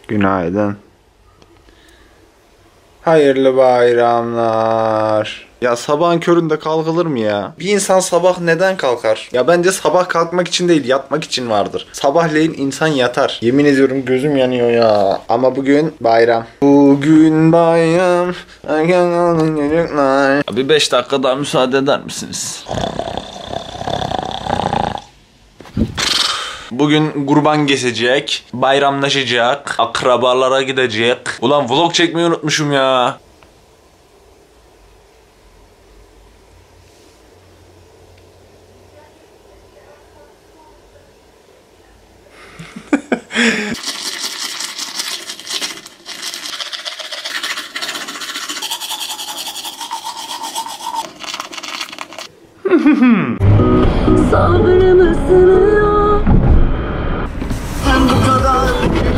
Günaydın. Hayırlı bayramlar. Ya sabahın köründe kalkılır mı ya? Bir insan sabah neden kalkar? Ya bence sabah kalkmak için değil, yatmak için vardır. Sabahleyin insan yatar. Yemin ediyorum gözüm yanıyor ya. Ama bugün bayram. Bugün bayram. Bir 5 dakika daha müsaade eder misiniz? Bugün kurban kesecek, bayramlaşacak, akrabalara gidecek. Ulan vlog çekmeyi unutmuşum ya. Sabrımı sınıyor. Ben bu kadar.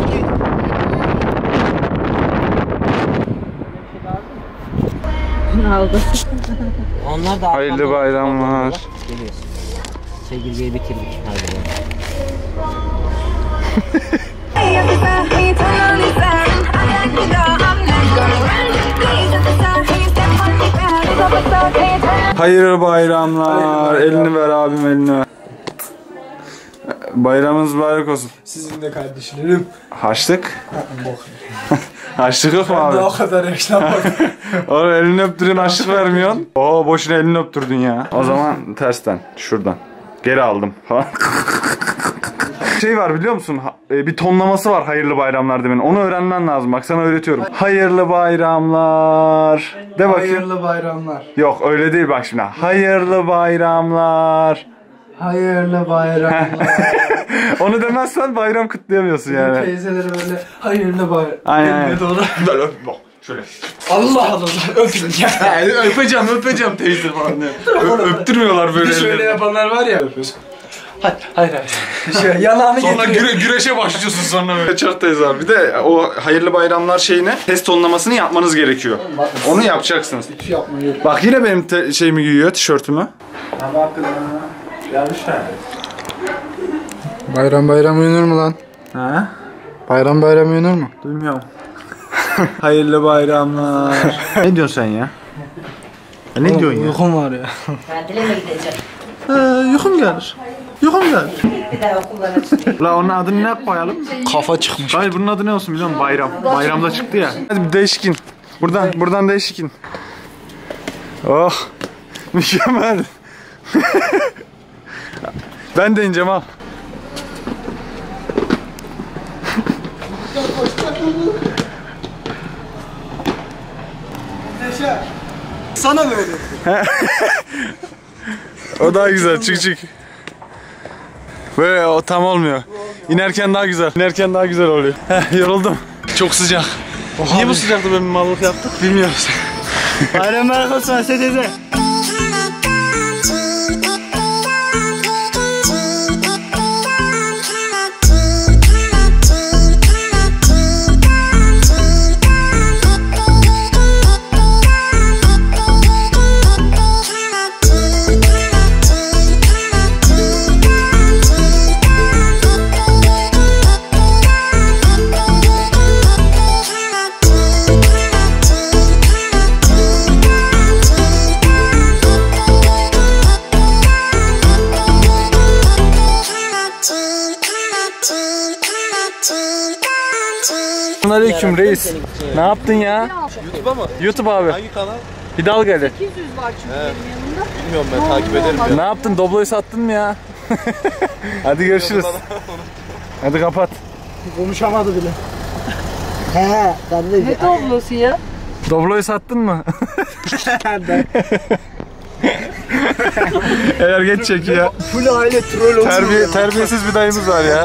Aldı. Onlar da Hayırlı bayramlar. Geliyoruz. Çekirgeyi bitirdik. Hadi. Hayırlı bayramlar. Elini ver abim, elini ver. Bayramınız mübarek olsun. Sizin de kardeşlerim. Haçlık. Haçlık yok mu Ben de o abi? kadar yaşlanmadım. Oğlum elini öptürün, haçlık vermiyorsun. Oo boşuna elini öptürdün ya. O zaman tersten, şuradan. Geri aldım falan. Şey var biliyor musun? Bir tonlaması var hayırlı bayramlar demenin. Onu öğrenmen lazım. Bak sana öğretiyorum. Hayırlı bayramlar. De bakayım. Hayırlı bayramlar. Yok öyle değil bak şimdi. Hayırlı bayramlar. Hayırlı bayramlar. Onu demezsen bayram kutlayamıyorsun yani. Teyzeleri böyle hayırlı bayram. Aynen. Eline doğru. Böyle bak şöyle. Allah Allah öpün ya. Yani öpeceğim teyze falan diye. Öptürmüyorlar böyle. Bir şöyle ellerini. yapanlar var ya. Öpüyorsun. Hayır. Şöyle yanağını Sonra getiriyor. güreşe başlıyorsun sonra böyle. Çok teyze abi. Bir de o hayırlı bayramlar şeyine test tonlamasını yapmanız gerekiyor. Onu yapacaksınız. Hiç yapmayın. Bak yine benim şeyimi giyiyor, tişörtümü. Ama hakkında gelmişler. Bayram uyunur mu lan? Ha? Bayram uyunur mu? Duymuyorum. Hayırlı bayramlar. Ne diyorsun sen ya? Ne diyorsun ya? Uykum var ya. Tatile mi gidecek? Yukum gelir. Yukum gelir. Bir daha okullara çıkıyor. La onun adını ne koyalım? Kafa çıkmış. Hayır bunun adı ne olsun biliyor musun? Bayram. Bayramda çıktı ya. Hadi bir değişkin. Buradan değişkin. Oh. Mükemmel. Ben de ineceğim al. Sana böyle. O daha güzel çık. Böyle o tam olmuyor. İnerken daha güzel oluyor. Yoruldum. Çok sıcak. Niye bu sıcakta böyle bir mallık yaptık bilmiyoruz. Bayram olsun Asya teyze. Aleyküm reis. Ne yaptın ya? YouTube'a mı? YouTube abi. Hangi kanal? Hidalgali. 800 var çünkü benim yanımda. Bilmiyorum ben takip ederim. Ne yaptın? Dobloyu sattın mı ya? Hadi görüşürüz. Hadi kapat. Konuşamadı bile. He, ben de Ne tablosu ya? Dobloyu sattın mı? Eğer geç çekiyor. Full aile troll olsun. Terbiyesiz bir dayımız var ya.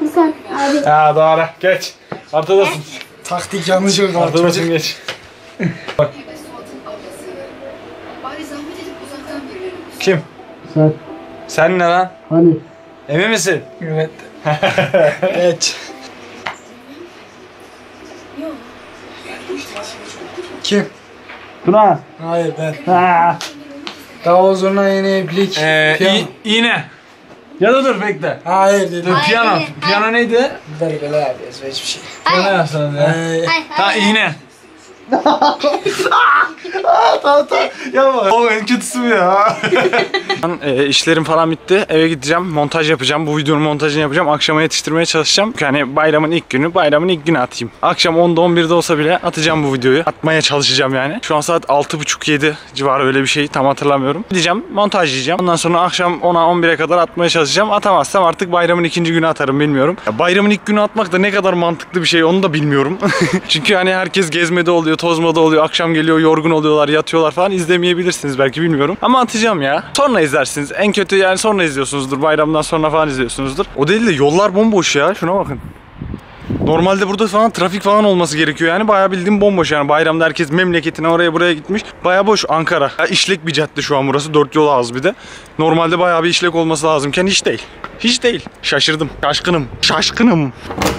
Sen abi. Ha doğru. Geç. Ortadasın. Taktik yanlış oldu. Ortadasın geç. Kim? Sen. Sen ne lan? Hani? Emin misin? Evet. Geç. Kim? Tuna. Hayır ben. Davul zurna yine iplik. Piyano. İğne. Ya da dur bekle. Hayır dedim. Hayır, Piyano. hayır. Piyano neydi? Böyle böyle yapıyoruz hiçbir şey. Piyano yapsana ya. Ha iğne. Yapma. O en kötüsü bu ya. İşlerim falan bitti. Eve gideceğim. Montaj yapacağım. Bu videonun montajını yapacağım. Akşama yetiştirmeye çalışacağım. Yani bayramın ilk günü atayım. Akşam 10'da 11'de olsa bile atacağım bu videoyu. Atmaya çalışacağım yani. Şu an saat 6.30-7 civarı öyle bir şey. Tam hatırlamıyorum. Gideceğim. Montajlayacağım. Ondan sonra akşam 10'a 11'e kadar atmaya çalışacağım. Atamazsam artık bayramın ikinci günü atarım, bilmiyorum. Ya bayramın ilk günü atmak da ne kadar mantıklı bir şey onu da bilmiyorum. Çünkü hani herkes gezmede oluyor, tozmada oluyor. Akşam geliyor, yorgun oluyorlar, yatıyorlar falan. İzlemeyebilirsiniz belki, bilmiyorum. Ama atacağım ya. Sonra izlersiniz. En kötü yani sonra izliyorsunuzdur. Bayramdan sonra falan izliyorsunuzdur. O değil de yollar bomboş ya. Şuna bakın. Normalde burada falan trafik falan olması gerekiyor yani. Bayağı bildiğim bomboş yani. Bayramda herkes memleketine oraya buraya gitmiş. Bayağı boş Ankara. Ya işlek bir cadde şu an burası. 4 yol ağzı bir de. Normalde bayağı bir işlek olması lazımken hiç değil. Hiç değil. Şaşırdım. Şaşkınım. Şaşkınım.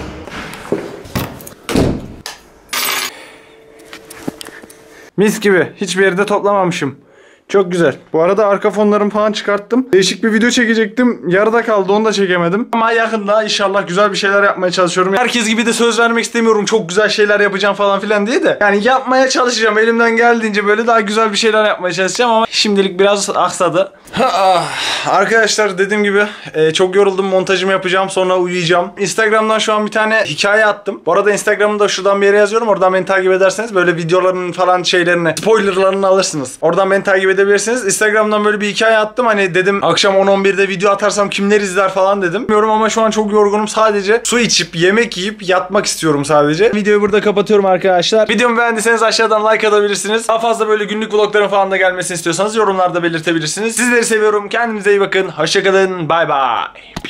Mis gibi. Hiçbir yerde toplamamışım. Çok güzel. Bu arada arka fonlarımı falan çıkarttım. Değişik bir video çekecektim. Yarıda kaldı, onu da çekemedim. Ama yakında inşallah güzel bir şeyler yapmaya çalışıyorum. Herkes gibi de söz vermek istemiyorum. Çok güzel şeyler yapacağım falan filan diye de. Yani yapmaya çalışacağım. Elimden geldiğince böyle daha güzel bir şeyler yapmaya çalışacağım ama şimdilik biraz aksadı. Arkadaşlar dediğim gibi çok yoruldum. Montajımı yapacağım, sonra uyuyacağım. Instagram'dan şu an bir tane hikaye attım. Bu arada Instagram'ı da şuradan bir yere yazıyorum. Oradan beni takip ederseniz böyle videoların falan şeylerini, spoilerlarını alırsınız. Oradan beni takip edebilirsiniz. Instagram'dan böyle bir hikaye attım. Hani dedim akşam 10-11'de video atarsam kimler izler falan dedim. Bilmiyorum ama şu an çok yorgunum. Sadece su içip, yemek yiyip yatmak istiyorum sadece. Videoyu burada kapatıyorum arkadaşlar. Videomu beğendiyseniz aşağıdan like atabilirsiniz. Daha fazla böyle günlük vlogların falan da gelmesini istiyorsanız yorumlarda belirtebilirsiniz. Sizleri seviyorum. Kendinize iyi bakın. Hoşçakalın. Bay bay.